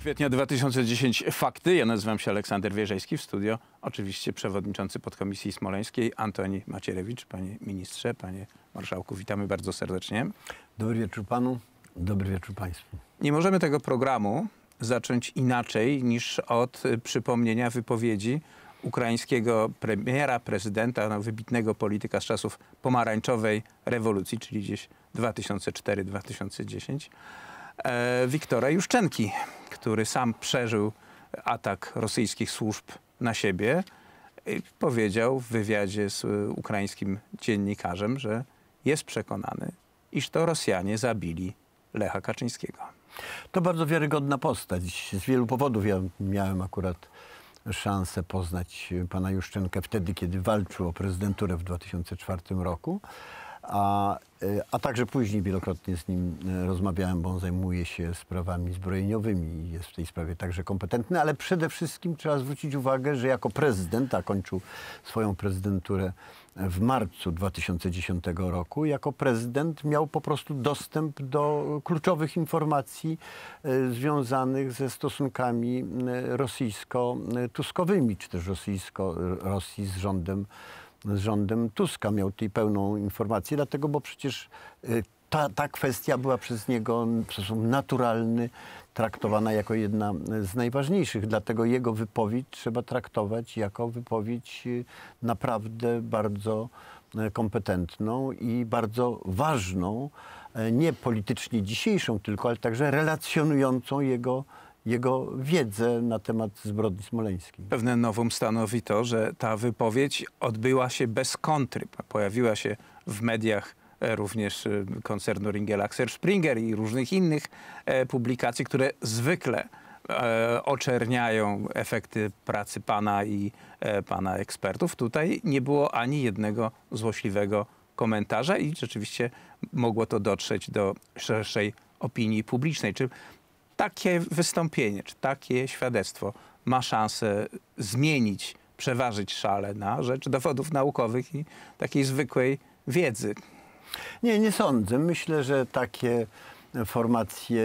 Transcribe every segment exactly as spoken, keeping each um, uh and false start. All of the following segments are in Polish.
Kwietnia dwa tysiące dziesiątego fakty. Ja nazywam się Aleksander Wierzejski. W studio oczywiście przewodniczący podkomisji smoleńskiej Antoni Macierewicz. Panie ministrze, panie marszałku, witamy bardzo serdecznie. Dobry wieczór panu, dobry wieczór państwu. Nie możemy tego programu zacząć inaczej niż od przypomnienia wypowiedzi ukraińskiego premiera, prezydenta, no, wybitnego polityka z czasów pomarańczowej rewolucji, czyli gdzieś dwa tysiące czwarty do dwa tysiące dziesiątego, e, Wiktora Juszczenki, który sam przeżył atak rosyjskich służb na siebie, i powiedział w wywiadzie z ukraińskim dziennikarzem, że jest przekonany, iż to Rosjanie zabili Lecha Kaczyńskiego. To bardzo wiarygodna postać. Z wielu powodów ja miałem akurat szansę poznać pana Juszczenkę wtedy, kiedy walczył o prezydenturę w dwa tysiące czwartym roku, a, a także później wielokrotnie z nim rozmawiałem, bo on zajmuje się sprawami zbrojeniowymi i jest w tej sprawie także kompetentny, ale przede wszystkim trzeba zwrócić uwagę, że jako prezydent, a kończył swoją prezydenturę w marcu dwa tysiące dziesiątego roku, jako prezydent miał po prostu dostęp do kluczowych informacji y, związanych ze stosunkami y, rosyjsko-tuskowymi, czy też rosyjsko, Rosji z rządem, z rządem Tuska. Miał tej pełną informację, dlatego, bo przecież y, ta, ta kwestia była przez niego w sposób naturalny traktowana jako jedna z najważniejszych. Dlatego jego wypowiedź trzeba traktować jako wypowiedź naprawdę bardzo kompetentną i bardzo ważną, nie politycznie dzisiejszą tylko, ale także relacjonującą jego, jego wiedzę na temat zbrodni smoleńskiej. Pewne novum stanowi to, że ta wypowiedź odbyła się bez kontry. Pojawiła się w mediach również koncernu Ringelachser Springer i różnych innych e, publikacji, które zwykle e, oczerniają efekty pracy pana i e, pana ekspertów. Tutaj nie było ani jednego złośliwego komentarza i rzeczywiście mogło to dotrzeć do szerszej opinii publicznej. Czy takie wystąpienie, czy takie świadectwo ma szansę zmienić, przeważyć szale na rzecz dowodów naukowych i takiej zwykłej wiedzy? Nie, nie sądzę. Myślę, że takie formacje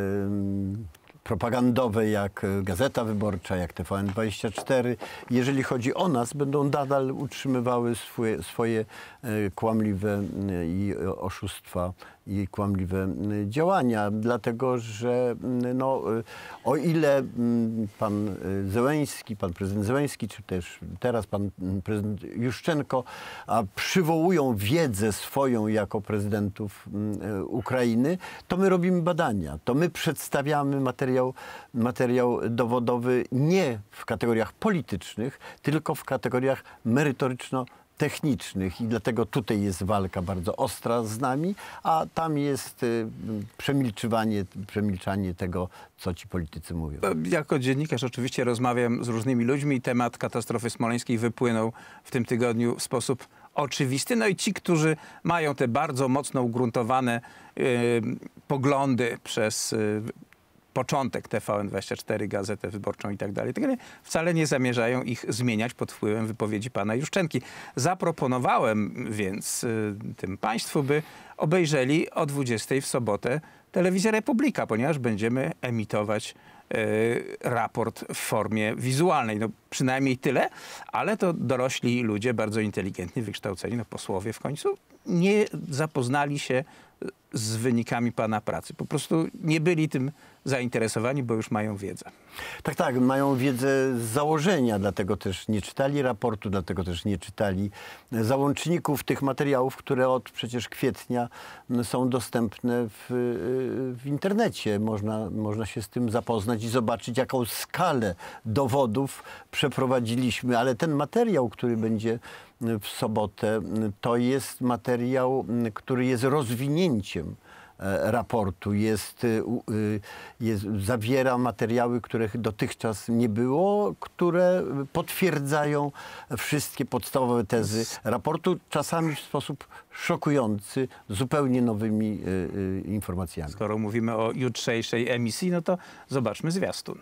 y, propagandowe jak Gazeta Wyborcza, jak T V N dwadzieścia cztery, jeżeli chodzi o nas, będą nadal utrzymywały swoje, swoje y, kłamliwe y, i oszustwa i kłamliwe y, działania, dlatego że y, no, y, o ile y, pan y, Zełenski, pan prezydent Zełenski, czy też teraz pan y, prezydent Juszczenko a przywołują wiedzę swoją jako prezydentów y, Ukrainy, to my robimy badania, to my przedstawiamy materiał, materiał dowodowy nie w kategoriach politycznych, tylko w kategoriach merytoryczno technicznych i dlatego tutaj jest walka bardzo ostra z nami, a tam jest y, przemilczywanie, przemilczanie tego, co ci politycy mówią. Jako dziennikarz oczywiście rozmawiam z różnymi ludźmi i temat katastrofy smoleńskiej wypłynął w tym tygodniu w sposób oczywisty. No i ci, którzy mają te bardzo mocno ugruntowane y, poglądy przez y, początek T V N dwadzieścia cztery, Gazetę Wyborczą i tak dalej, wcale nie zamierzają ich zmieniać pod wpływem wypowiedzi pana Juszczenki. Zaproponowałem więc y, tym państwu, by obejrzeli o dwudziestej w sobotę Telewizję Republika, ponieważ będziemy emitować y, raport w formie wizualnej. No, przynajmniej tyle, ale to dorośli ludzie, bardzo inteligentni, wykształceni, no posłowie w końcu, nie zapoznali się z wynikami pana pracy. Po prostu nie byli tym zainteresowani, bo już mają wiedzę. Tak, tak, mają wiedzę z założenia, dlatego też nie czytali raportu, dlatego też nie czytali załączników tych materiałów, które od przecież kwietnia są dostępne w, w internecie. Można, można się z tym zapoznać i zobaczyć, jaką skalę dowodów przeprowadziliśmy, ale ten materiał, który będzie w sobotę, to jest materiał, który jest rozwinięciem raportu, jest, jest, zawiera materiały, których dotychczas nie było, które potwierdzają wszystkie podstawowe tezy raportu, czasami w sposób szokujący, zupełnie nowymi y, y, informacjami. Skoro mówimy o jutrzejszej emisji, no to zobaczmy zwiastun.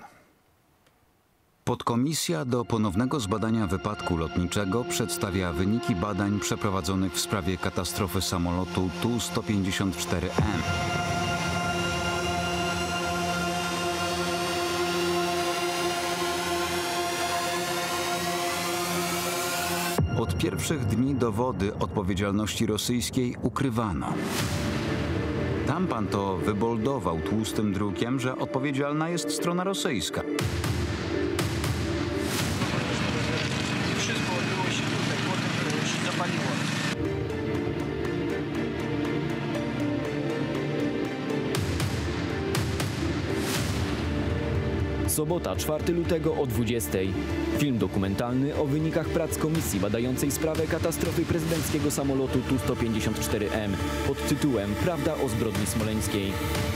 Podkomisja do ponownego zbadania wypadku lotniczego przedstawia wyniki badań przeprowadzonych w sprawie katastrofy samolotu Tu sto pięćdziesiąt cztery M. pierwszych dni dowody odpowiedzialności rosyjskiej ukrywano. Tam pan to wyboldował tłustym drukiem, że odpowiedzialna jest strona rosyjska. Wszystko odbyło się tutaj, potem się zapaliło. Sobota, czwartego lutego o dwudziestej. Film dokumentalny o wynikach prac komisji badającej sprawę katastrofy prezydenckiego samolotu Tu sto pięćdziesiąt cztery M pod tytułem Prawda o zbrodni smoleńskiej.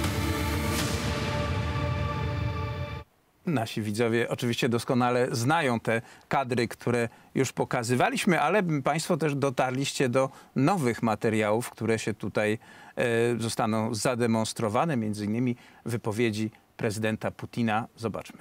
Nasi widzowie oczywiście doskonale znają te kadry, które już pokazywaliśmy, ale państwo też dotarliście do nowych materiałów, które się tutaj e, zostaną zademonstrowane, między innymi wypowiedzi prezydenta Putina. Zobaczmy.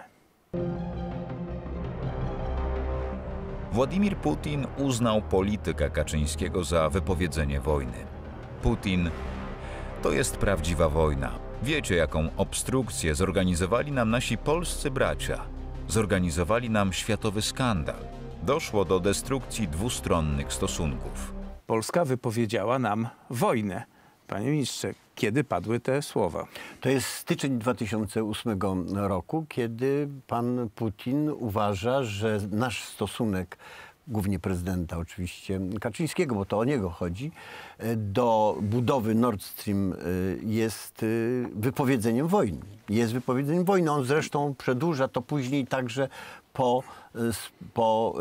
Władimir Putin uznał politykę Kaczyńskiego za wypowiedzenie wojny. Putin: to jest prawdziwa wojna. Wiecie, jaką obstrukcję zorganizowali nam nasi polscy bracia. Zorganizowali nam światowy skandal. Doszło do destrukcji dwustronnych stosunków. Polska wypowiedziała nam wojnę. Panie ministrze, kiedy padły te słowa? To jest styczeń dwa tysiące ósmego roku, kiedy pan Putin uważa, że nasz stosunek, głównie prezydenta oczywiście Kaczyńskiego, bo to o niego chodzi, do budowy Nord Stream jest wypowiedzeniem wojny. Jest wypowiedzeniem wojny. On zresztą przedłuża to później także po, po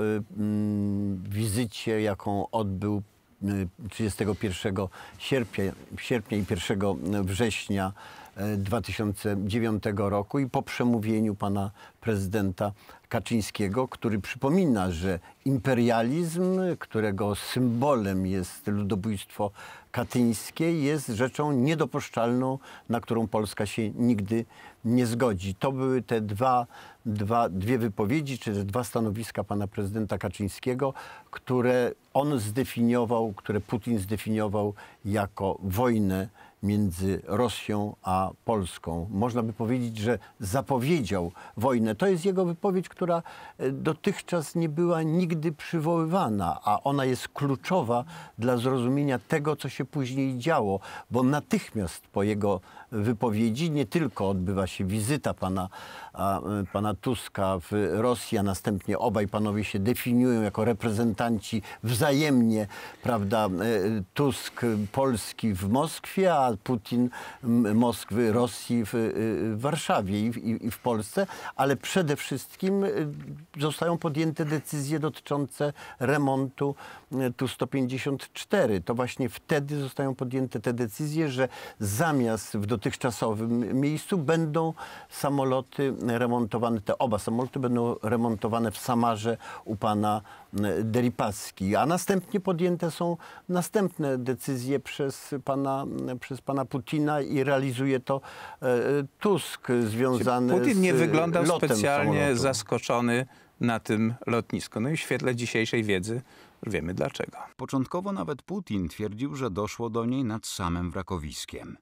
mm, wizycie, jaką odbył trzydziestego pierwszego sierpnia, sierpnia i pierwszego września dwa tysiące dziewiątego roku i po przemówieniu pana prezydenta Kaczyńskiego, który przypomina, że imperializm, którego symbolem jest ludobójstwo katyńskie, jest rzeczą niedopuszczalną, na którą Polska się nigdy nie zgodzi. To były te dwa, dwa, dwie wypowiedzi, czy te dwa stanowiska pana prezydenta Kaczyńskiego, które on zdefiniował, które Putin zdefiniował jako wojnę między Rosją a Polską. Można by powiedzieć, że zapowiedział wojnę. To jest jego wypowiedź, która dotychczas nie była nigdy przywoływana, a ona jest kluczowa dla zrozumienia tego, co się później działo, bo natychmiast po jego wypowiedzi nie tylko odbywa się wizyta pana, a, pana Tuska w Rosji, a następnie obaj panowie się definiują jako reprezentanci wzajemnie, prawda, Tusk Polski w Moskwie, a Putin Moskwy, Rosji w, w Warszawie i w, i w Polsce, ale przede wszystkim zostają podjęte decyzje dotyczące remontu Tu sto pięćdziesiąt cztery. To właśnie wtedy zostają podjęte te decyzje, że zamiast w dotychczasowym miejscu będą samoloty remontowane, te oba samoloty będą remontowane w Samarze u pana Deripaski, a następnie podjęte są następne decyzje przez pana, przez pana Putina i realizuje to e, Tusk związany Putin nie z wyglądał lotem specjalnie samolotu. zaskoczony na tym lotnisku. No i w świetle dzisiejszej wiedzy wiemy dlaczego. Początkowo nawet Putin twierdził, że doszło do niej nad samym wrakowiskiem.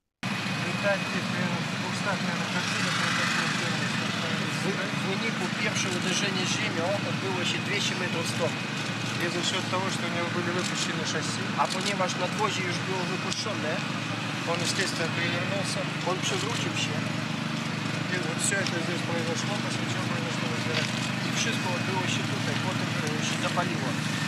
W wyniku pierwsze uderzenie ziemią odbyło się dwieście metrów stąd. I za счет того, что у него были выпущены шасси, A ponieważ nadwozie już było wypuszczone, он, естественно, перевернулся. on przewrócił się И вот все это здесь произошло, после чего произошло возгорание. i wszystko odbyło się tutaj, potem się zapaliło.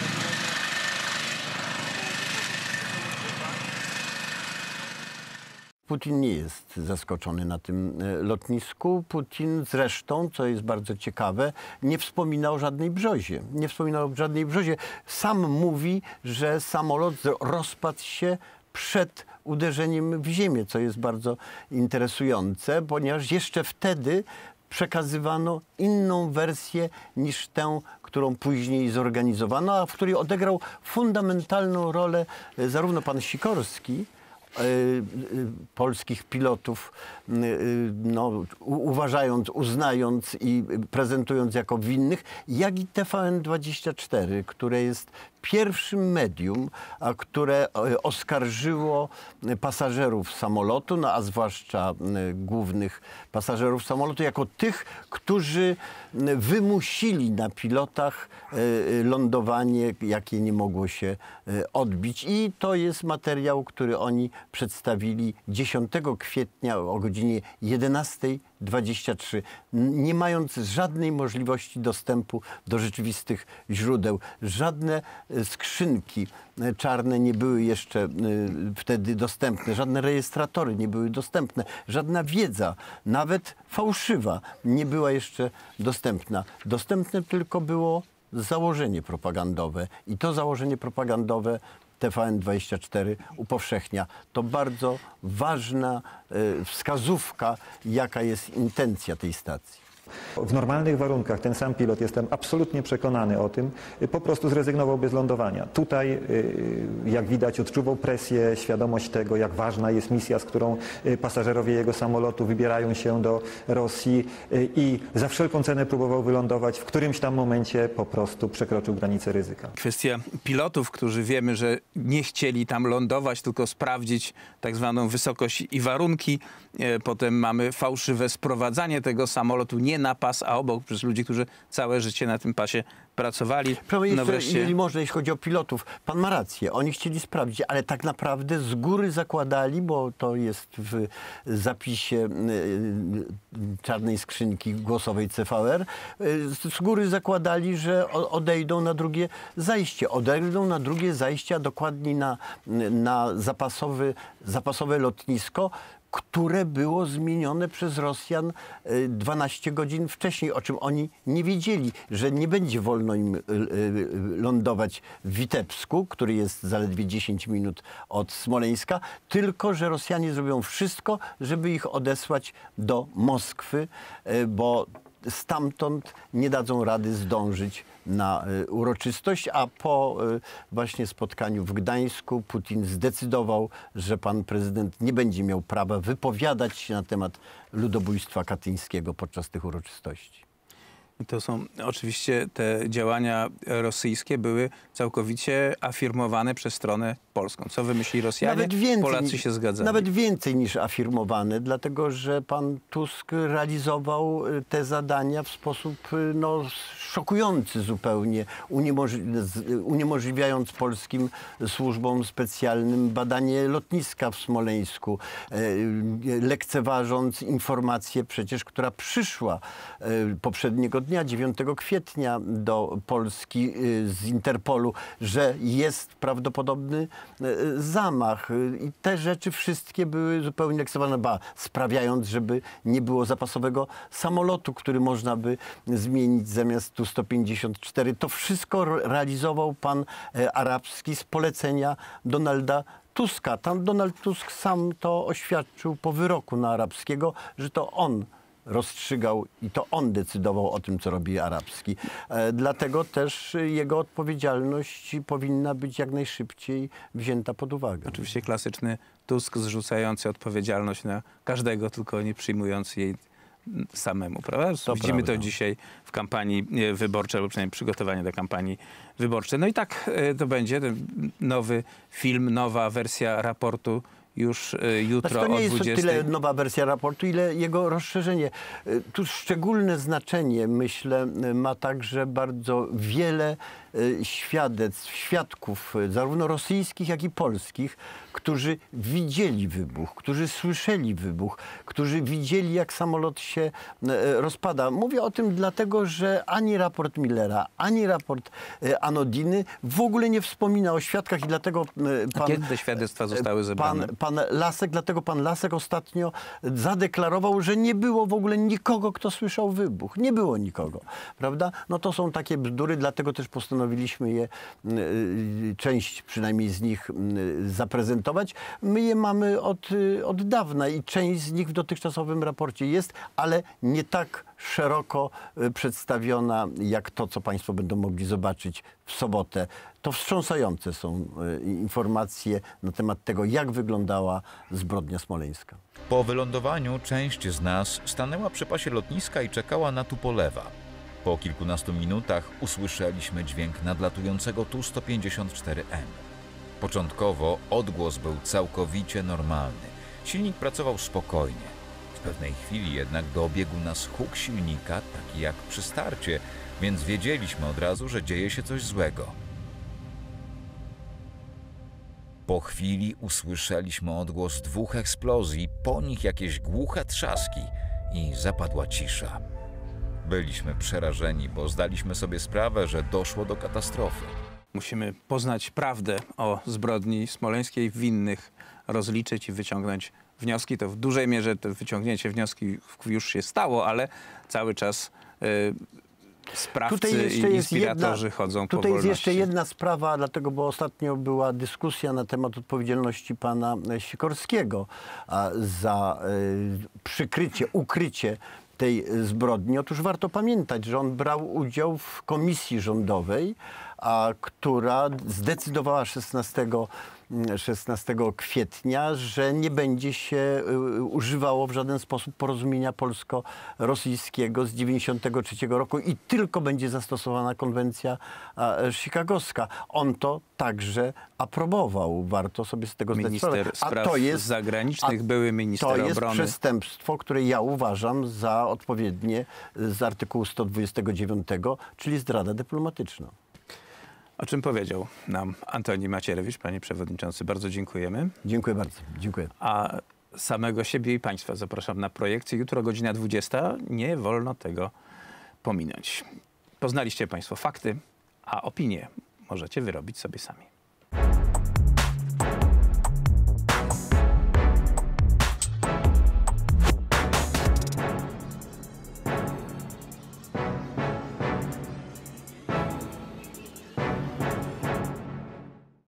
Putin nie jest zaskoczony na tym lotnisku. Putin zresztą, co jest bardzo ciekawe, nie wspomina o żadnej brzozie. Nie wspomina o żadnej brzozie. Sam mówi, że samolot rozpadł się przed uderzeniem w ziemię, co jest bardzo interesujące, ponieważ jeszcze wtedy przekazywano inną wersję niż tę, którą później zorganizowano, a w której odegrał fundamentalną rolę zarówno pan Sikorski, y, y, polskich pilotów, y, y, no, u, uważając, uznając i prezentując jako winnych, jak i T V N dwadzieścia cztery, które jest pierwszym medium, a które oskarżyło pasażerów samolotu, no a zwłaszcza głównych pasażerów samolotu, jako tych, którzy wymusili na pilotach lądowanie, jakie nie mogło się odbić. I to jest materiał, który oni przedstawili dziesiątego kwietnia o godzinie jedenastej dwadzieścia trzy, nie mając żadnej możliwości dostępu do rzeczywistych źródeł. Żadne skrzynki czarne nie były jeszcze wtedy dostępne, żadne rejestratory nie były dostępne, żadna wiedza, nawet fałszywa, nie była jeszcze dostępna. Dostępne tylko było założenie propagandowe i to założenie propagandowe T V N dwadzieścia cztery upowszechnia. To bardzo ważna y, wskazówka, jaka jest intencja tej stacji. W normalnych warunkach ten sam pilot, jestem absolutnie przekonany o tym, po prostu zrezygnowałby z lądowania. Tutaj, jak widać, odczuwał presję, świadomość tego, jak ważna jest misja, z którą pasażerowie jego samolotu wybierają się do Rosji i za wszelką cenę próbował wylądować. W którymś tam momencie po prostu przekroczył granicę ryzyka. Kwestia pilotów, którzy wiemy, że nie chcieli tam lądować, tylko sprawdzić tak zwaną wysokość i warunki. Potem mamy fałszywe sprowadzanie tego samolotu nie na pas, a obok, przez ludzi, którzy całe życie na tym pasie pracowali. No wreszcie... Jeżeli można, jeśli chodzi o pilotów, pan ma rację, oni chcieli sprawdzić, ale tak naprawdę z góry zakładali, bo to jest w zapisie czarnej skrzynki głosowej C V R, z góry zakładali, że odejdą na drugie zajście. Odejdą na drugie zajście, a dokładniej na, na zapasowy, zapasowe lotnisko, które było zmienione przez Rosjan dwanaście godzin wcześniej, o czym oni nie wiedzieli, że nie będzie wolno im lądować w Witebsku, który jest zaledwie dziesięć minut od Smoleńska, tylko że Rosjanie zrobią wszystko, żeby ich odesłać do Moskwy, bo stamtąd nie dadzą rady zdążyć na y, uroczystość, a po y, właśnie spotkaniu w Gdańsku Putin zdecydował, że pan prezydent nie będzie miał prawa wypowiadać się na temat ludobójstwa katyńskiego podczas tych uroczystości. I to są oczywiście te działania rosyjskie były całkowicie afirmowane przez stronę polską. Co wymyślili Rosjanie? Nawet więcej, Polacy się zgadzali. Nawet więcej niż afirmowane, dlatego że pan Tusk realizował te zadania w sposób no, szokujący zupełnie, uniemożli uniemożliwiając polskim służbom specjalnym badanie lotniska w Smoleńsku, lekceważąc informację przecież, która przyszła poprzedniego dnia, dziewiątego kwietnia do Polski z Interpolu, że jest prawdopodobny zamach. I te rzeczy wszystkie były zupełnie lekceważone, ba, sprawiając, żeby nie było zapasowego samolotu, który można by zmienić zamiast Tu sto pięćdziesiąt cztery. To wszystko realizował pan Arabski z polecenia Donalda Tuska. Tam Donald Tusk sam to oświadczył po wyroku na Arabskiego, że to on rozstrzygał i to on decydował o tym, co robi Arabski. E, dlatego też jego odpowiedzialność powinna być jak najszybciej wzięta pod uwagę. Oczywiście klasyczny Tusk zrzucający odpowiedzialność na każdego, tylko nie przyjmując jej samemu, prawda? To Widzimy prawda. to dzisiaj w kampanii wyborczej, albo przynajmniej przygotowanie do kampanii wyborczej. No i tak to będzie, ten nowy film, nowa wersja raportu już jutro znaczy, to nie o jest dwudziestej. tyle nowa wersja raportu, ile jego rozszerzenie. Tu szczególne znaczenie, myślę, ma także bardzo wiele świadectw, świadków, zarówno rosyjskich, jak i polskich, którzy widzieli wybuch, którzy słyszeli wybuch, którzy widzieli, jak samolot się rozpada. Mówię o tym dlatego, że ani raport Millera, ani raport Anodiny w ogóle nie wspomina o świadkach i dlatego pan... A kiedy te świadectwa zostały zebrane? Pan, pan Lasek, dlatego pan Lasek ostatnio zadeklarował, że nie było w ogóle nikogo, kto słyszał wybuch. Nie było nikogo, prawda? No to są takie bzdury, dlatego też postanowiliśmy je, część przynajmniej z nich zaprezentować. My je mamy od, od dawna i część z nich w dotychczasowym raporcie jest, ale nie tak szeroko y, przedstawiona, jak to, co Państwo będą mogli zobaczyć w sobotę. To wstrząsające są y, informacje na temat tego, jak wyglądała zbrodnia smoleńska. Po wylądowaniu część z nas stanęła przy pasie lotniska i czekała na Tupolewa. Po kilkunastu minutach usłyszeliśmy dźwięk nadlatującego Tu sto pięćdziesiąt cztery M. Początkowo odgłos był całkowicie normalny. Silnik pracował spokojnie. W pewnej chwili jednak dobiegł nas huk silnika, taki jak przy starcie, więc wiedzieliśmy od razu, że dzieje się coś złego. Po chwili usłyszeliśmy odgłos dwóch eksplozji, po nich jakieś głuche trzaski i zapadła cisza. Byliśmy przerażeni, bo zdaliśmy sobie sprawę, że doszło do katastrofy. Musimy poznać prawdę o zbrodni smoleńskiej, winnych rozliczyć i wyciągnąć wnioski. To w dużej mierze to wyciągnięcie wnioski już się stało, ale cały czas y, sprawcy i inspiratorzy jedna, chodzą po Tutaj wolności. jest jeszcze jedna sprawa, dlatego, bo ostatnio była dyskusja na temat odpowiedzialności pana Sikorskiego a, za y, przykrycie, ukrycie tej zbrodni. Otóż warto pamiętać, że on brał udział w komisji rządowej, a, która zdecydowała szesnastego kwietnia, że nie będzie się y, używało w żaden sposób porozumienia polsko-rosyjskiego z dziewięćdziesiątego trzeciego roku i tylko będzie zastosowana konwencja a, chicagowska. On to także aprobował. Warto sobie z tego zdać sprawę. Minister spraw zagranicznych, były minister obrony. To obrony. jest przestępstwo, które ja uważam za odpowiednie z artykułu sto dwudziestego dziewiątego, czyli zdrada dyplomatyczna. O czym powiedział nam Antoni Macierewicz, panie przewodniczący. Bardzo dziękujemy. Dziękuję bardzo. Dziękuję. A samego siebie i państwa zapraszam na projekcję. Jutro godzina dwudziesta. Nie wolno tego pominąć. Poznaliście państwo fakty, a opinie możecie wyrobić sobie sami.